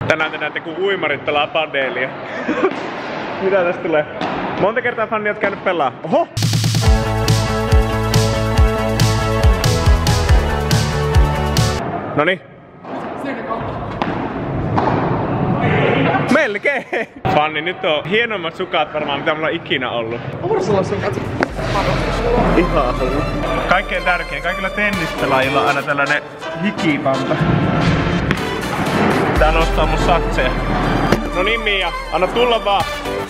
Tänään te näette, kun uimarit pelaa padelia. Mitä tästä tulee? Monta kertaa fanni oot käynyt pelaa? Oho! Noniin. Melkein! Fanni, nyt on hienommat sukat varmaan mitä mulla on ikinä ollut. Ursula-sukat. Ihan hullu. Kaikkein tärkein, kaikilla tennispelaajilla on aina tällainen hikipanta. Tää nostaa mun satseja. No niin Mia, anna tulla vaan.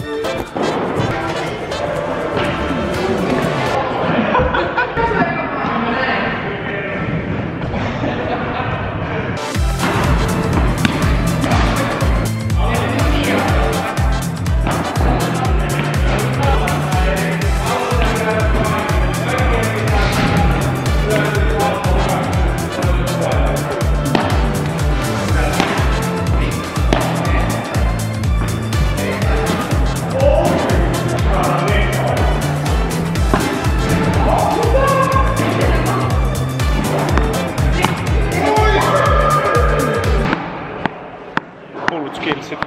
Hullut skillsit.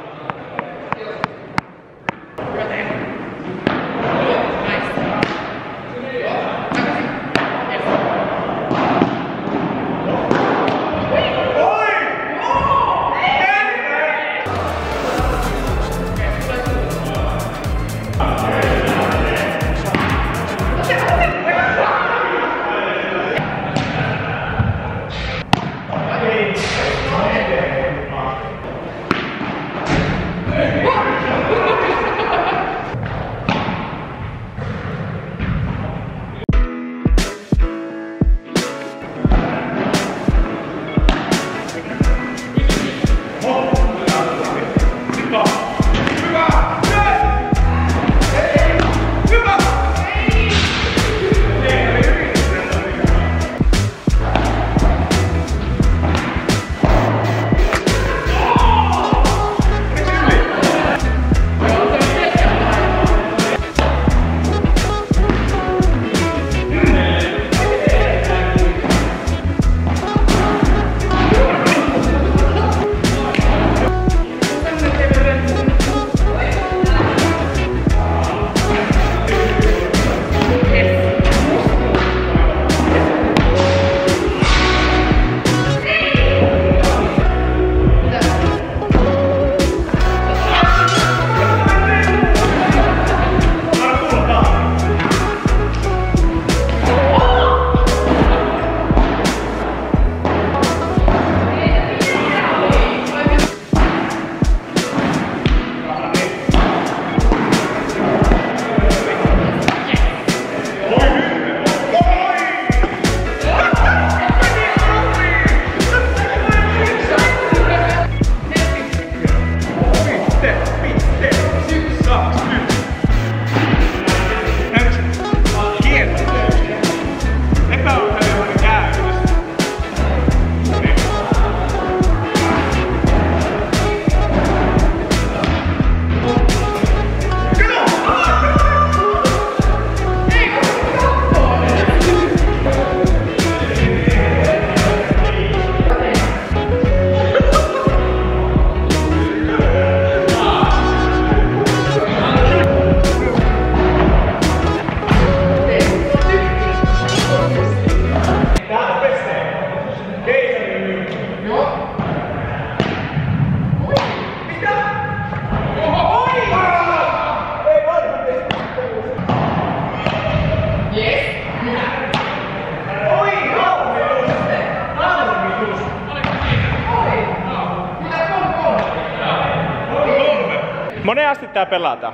Moneen asti tää pelataan?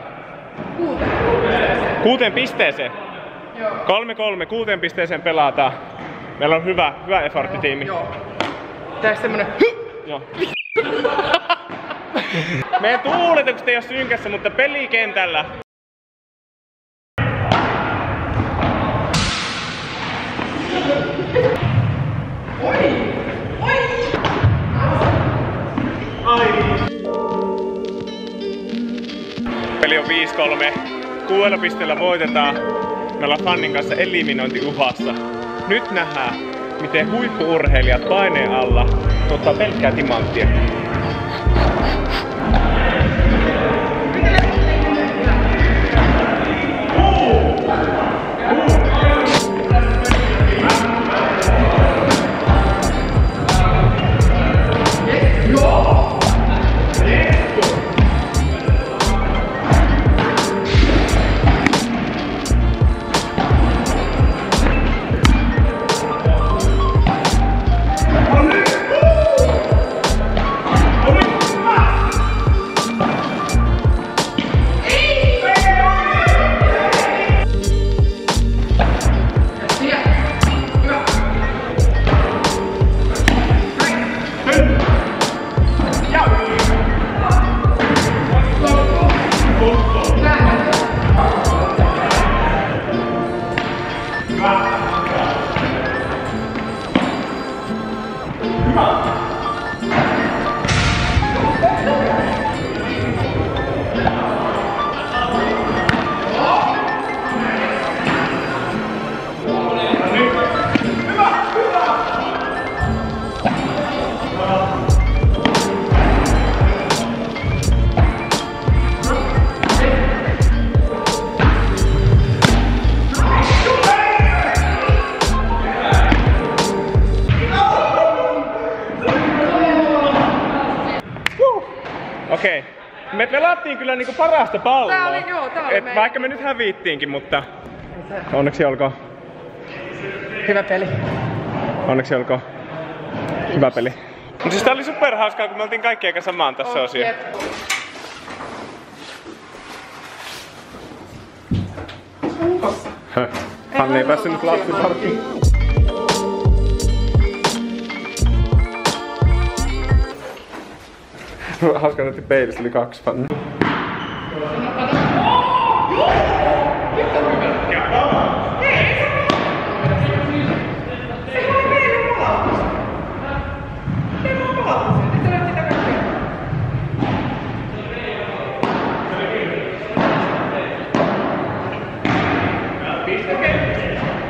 6 pisteeseen? Joo. 3-3, 6 pisteeseen pelataan. Meillä on hyvä efforttitiimi. Joo. Tää semmonen Joo. Meidän tuuletukset ei oo synkässä, mutta pelikentällä. Peli on 5-3. 6 pisteellä voitetaan. Me ollaan Fannin kanssa eliminointiuhassa. Nyt nähdään, miten huippu-urheilijat paineen alla tuottaa pelkkää timanttia. Okei. Me pelattiin kyllä niinku parasta palloa. Tää oli meidän. Vaikka me nyt häviittiinkin, mutta onneksi olkoon. Hyvä peli. Onneksi olkoon. Hyvä peli. Mut siis tää oli superhauskaa, kun me oltiin kaikki aika samaan tässä osioon. Hanni ei päässyt nyt lapsiparkkiin. Hauska näytti peilistä, oli 2 fannia.